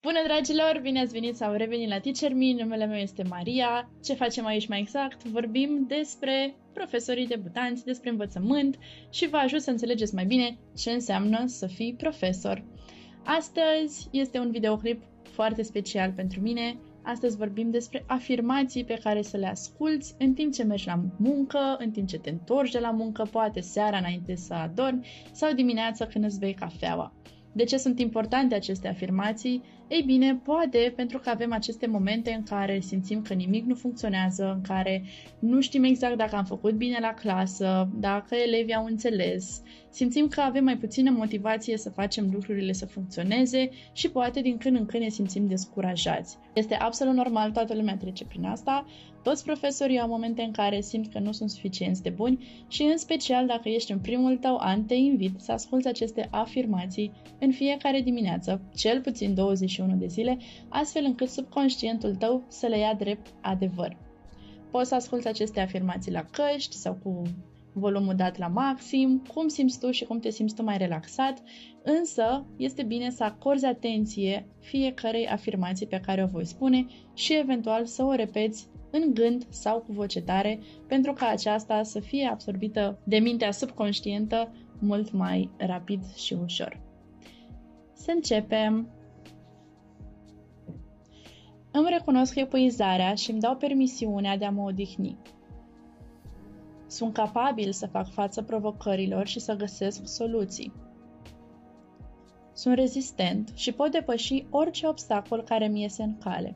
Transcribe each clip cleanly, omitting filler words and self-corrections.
Bună, dragilor! Bine ați venit sau revenit la Teacher Me. Numele meu este Maria. Ce facem aici mai exact? Vorbim despre profesorii debutanți, despre învățământ și vă ajut să înțelegeți mai bine ce înseamnă să fii profesor. Astăzi este un videoclip foarte special pentru mine. Astăzi vorbim despre afirmații pe care să le asculți în timp ce mergi la muncă, în timp ce te întorci de la muncă, poate seara înainte să adormi sau dimineața când îți bei cafeaua. De ce sunt importante aceste afirmații? Ei bine, poate pentru că avem aceste momente în care simțim că nimic nu funcționează, în care nu știm exact dacă am făcut bine la clasă, dacă elevii au înțeles, simțim că avem mai puțină motivație să facem lucrurile să funcționeze și poate din când în când ne simțim descurajați. Este absolut normal, toată lumea trece prin asta. Toți profesorii au momente în care simt că nu sunt suficienți de buni și în special dacă ești în primul tău an, te invit să asculți aceste afirmații în fiecare dimineață, cel puțin 21 de zile, astfel încât subconștientul tău să le ia drept adevăr. Poți să asculți aceste afirmații la căști sau cu volumul dat la maxim, cum simți tu și cum te simți tu mai relaxat, însă este bine să acorzi atenție fiecarei afirmații pe care o voi spune și eventual să o repeți în gând sau cu voce tare, pentru ca aceasta să fie absorbită de mintea subconștientă mult mai rapid și ușor. Să începem! Îmi recunosc epuizarea și îmi dau permisiunea de a mă odihni. Sunt capabil să fac față provocărilor și să găsesc soluții. Sunt rezistent și pot depăși orice obstacol care mi iese în cale.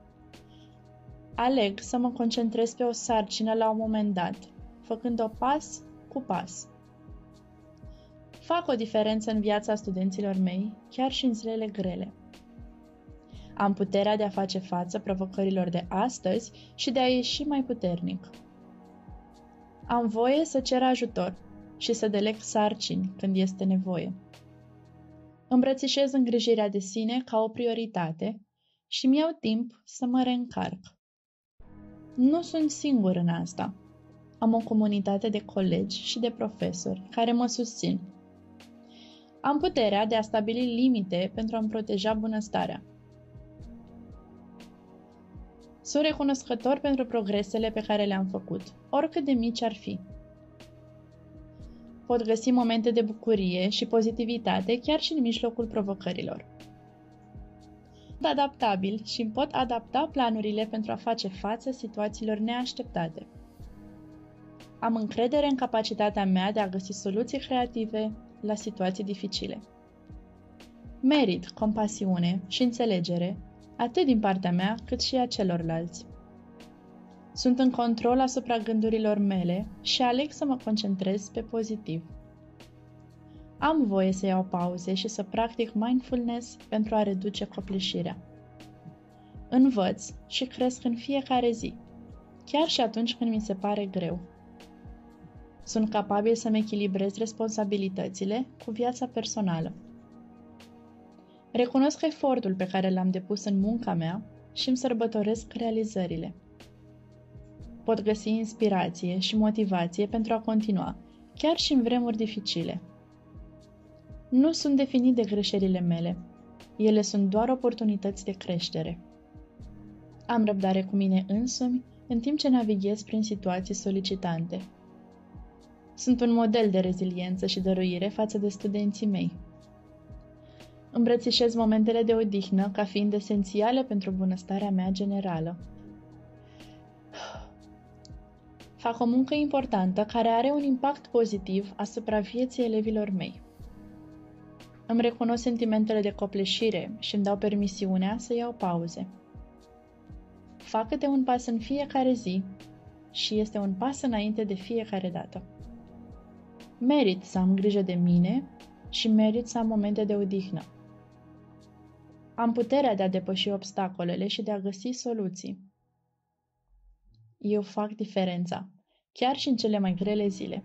Aleg să mă concentrez pe o sarcină la un moment dat, făcând-o pas cu pas. Fac o diferență în viața studenților mei, chiar și în zilele grele. Am puterea de a face față provocărilor de astăzi și de a ieși mai puternic. Am voie să cer ajutor și să deleg sarcini când este nevoie. Îmbrățișez îngrijirea de sine ca o prioritate și mi iau timp să mă reîncarc. Nu sunt singur în asta. Am o comunitate de colegi și de profesori care mă susțin. Am puterea de a stabili limite pentru a-mi proteja bunăstarea. Sunt recunoscător pentru progresele pe care le-am făcut, oricât de mici ar fi. Pot găsi momente de bucurie și pozitivitate chiar și în mijlocul provocărilor. Sunt adaptabil și îmi pot adapta planurile pentru a face față situațiilor neașteptate. Am încredere în capacitatea mea de a găsi soluții creative la situații dificile. Merit compasiune și înțelegere, atât din partea mea cât și a celorlalți. Sunt în control asupra gândurilor mele și aleg să mă concentrez pe pozitiv. Am voie să iau pauze și să practic mindfulness pentru a reduce copleșirea. Învăț și cresc în fiecare zi, chiar și atunci când mi se pare greu. Sunt capabil să-mi echilibrez responsabilitățile cu viața personală. Recunosc efortul pe care l-am depus în munca mea și îmi sărbătoresc realizările. Pot găsi inspirație și motivație pentru a continua, chiar și în vremuri dificile. Nu sunt definit de greșelile mele. Ele sunt doar oportunități de creștere. Am răbdare cu mine însumi în timp ce navighez prin situații solicitante. Sunt un model de reziliență și dăruire față de studenții mei. Îmbrățișez momentele de odihnă ca fiind esențiale pentru bunăstarea mea generală. Fac o muncă importantă care are un impact pozitiv asupra vieții elevilor mei. Îmi recunosc sentimentele de copleșire și îmi dau permisiunea să iau pauze. Fac câte un pas în fiecare zi și este un pas înainte de fiecare dată. Merit să am grijă de mine și merit să am momente de odihnă. Am puterea de a depăși obstacolele și de a găsi soluții. Eu fac diferența, chiar și în cele mai grele zile.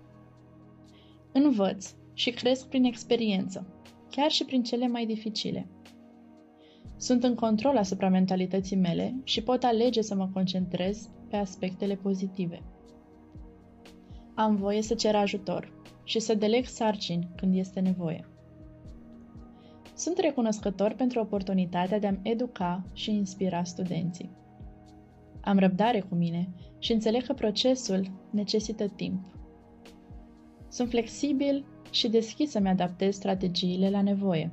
Învăț și cresc prin experiență, chiar și prin cele mai dificile. Sunt în control asupra mentalității mele și pot alege să mă concentrez pe aspectele pozitive. Am voie să cer ajutor și să deleg sarcini când este nevoie. Sunt recunoscător pentru oportunitatea de a-mi educa și inspira studenții. Am răbdare cu mine și înțeleg că procesul necesită timp. Sunt flexibil și deschis să-mi adaptez strategiile la nevoie.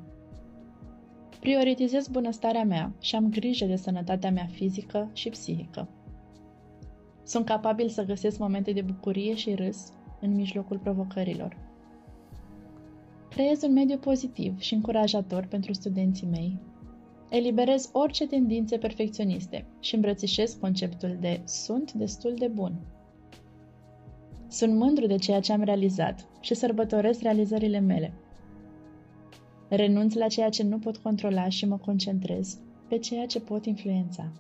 Prioritizez bunăstarea mea și am grijă de sănătatea mea fizică și psihică. Sunt capabil să găsesc momente de bucurie și râs în mijlocul provocărilor. Creez un mediu pozitiv și încurajator pentru studenții mei. Eliberez orice tendințe perfecționiste și îmbrățișez conceptul de sunt destul de bun. Sunt mândru de ceea ce am realizat și sărbătoresc realizările mele. Renunț la ceea ce nu pot controla și mă concentrez pe ceea ce pot influența.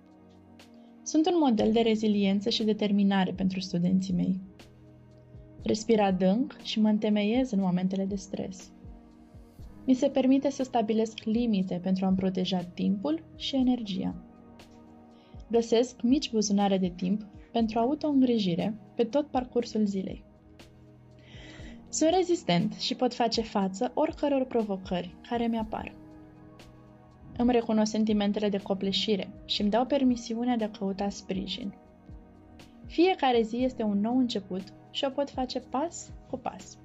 Sunt un model de reziliență și determinare pentru studenții mei. Respir adânc și mă întemeiez în momentele de stres. Mi se permite să stabilesc limite pentru a-mi proteja timpul și energia. Găsesc mici buzunare de timp pentru auto-îngrijire pe tot parcursul zilei. Sunt rezistent și pot face față oricăror provocări care mi-apar. Îmi recunosc sentimentele de copleșire și îmi dau permisiunea de a căuta sprijin. Fiecare zi este un nou început și o pot face pas cu pas.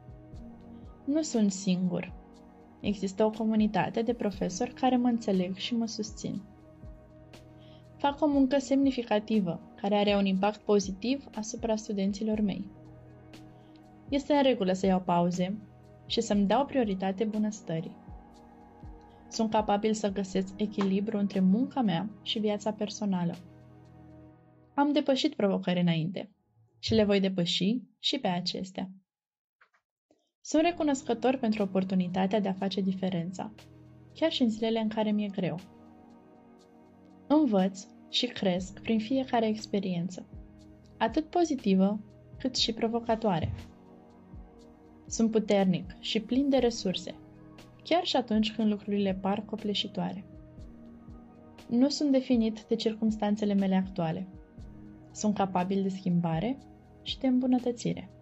Nu sunt singur. Există o comunitate de profesori care mă înțeleg și mă susțin. Fac o muncă semnificativă, care are un impact pozitiv asupra studenților mei. Este în regulă să iau pauze și să-mi dau prioritate bunăstării. Sunt capabil să găsesc echilibru între munca mea și viața personală. Am depășit provocări înainte și le voi depăși și pe acestea. Sunt recunoscător pentru oportunitatea de a face diferența, chiar și în zilele în care mi-e greu. Învăț și cresc prin fiecare experiență, atât pozitivă cât și provocatoare. Sunt puternic și plin de resurse, chiar și atunci când lucrurile par copleșitoare. Nu sunt definit de circumstanțele mele actuale. Sunt capabil de schimbare și de îmbunătățire.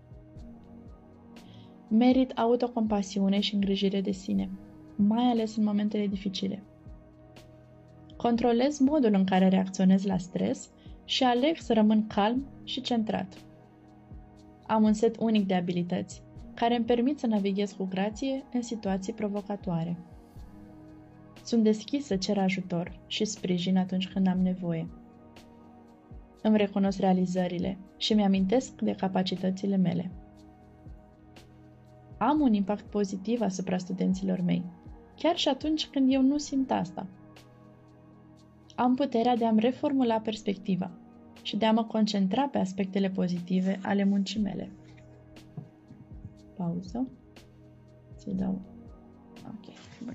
Merit autocompasiune și îngrijire de sine, mai ales în momentele dificile. Controlez modul în care reacționez la stres și aleg să rămân calm și centrat. Am un set unic de abilități care îmi permit să navighez cu grație în situații provocatoare. Sunt deschis să cer ajutor și sprijin atunci când am nevoie. Îmi recunosc realizările și mi-amintesc de capacitățile mele. Am un impact pozitiv asupra studenților mei, chiar și atunci când eu nu simt asta. Am puterea de a-mi reformula perspectiva și de a mă concentra pe aspectele pozitive ale muncii mele. Pauză. Să-i dau... Ok, bun.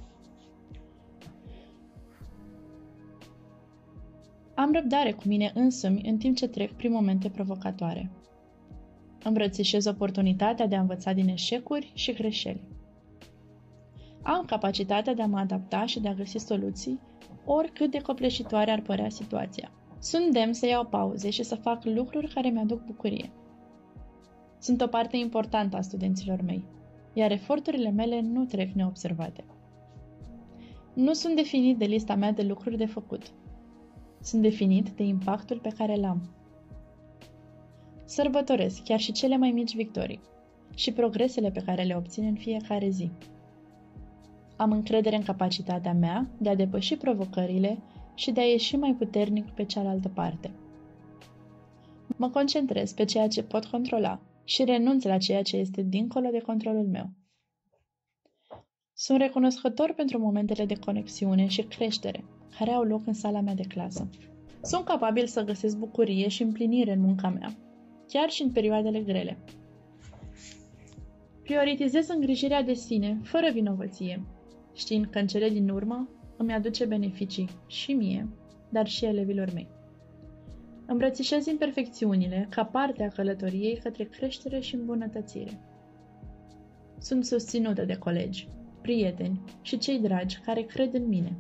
Am răbdare cu mine însămi în timp ce trec prin momente provocatoare. Îmbrățișez oportunitatea de a învăța din eșecuri și greșeli. Am capacitatea de a mă adapta și de a găsi soluții, oricât de copleșitoare ar părea situația. Sunt demn să iau pauze și să fac lucruri care mi-aduc bucurie. Sunt o parte importantă a studenților mei, iar eforturile mele nu trec neobservate. Nu sunt definit de lista mea de lucruri de făcut. Sunt definit de impactul pe care l-am. Sărbătoresc chiar și cele mai mici victorii și progresele pe care le obțin în fiecare zi. Am încredere în capacitatea mea de a depăși provocările și de a ieși mai puternic pe cealaltă parte. Mă concentrez pe ceea ce pot controla și renunț la ceea ce este dincolo de controlul meu. Sunt recunoscător pentru momentele de conexiune și creștere care au loc în sala mea de clasă. Sunt capabil să găsesc bucurie și împlinire în munca mea, chiar și în perioadele grele. Prioritizez îngrijirea de sine, fără vinovăție, știind că în cele din urmă îmi aduce beneficii și mie, dar și elevilor mei. Îmbrățișez imperfecțiunile ca parte a călătoriei către creștere și îmbunătățire. Sunt susținută de colegi, prieteni și cei dragi care cred în mine.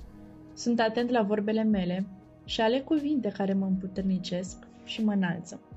Sunt atent la vorbele mele și aleg cuvinte care mă împuternicesc și mă înalță.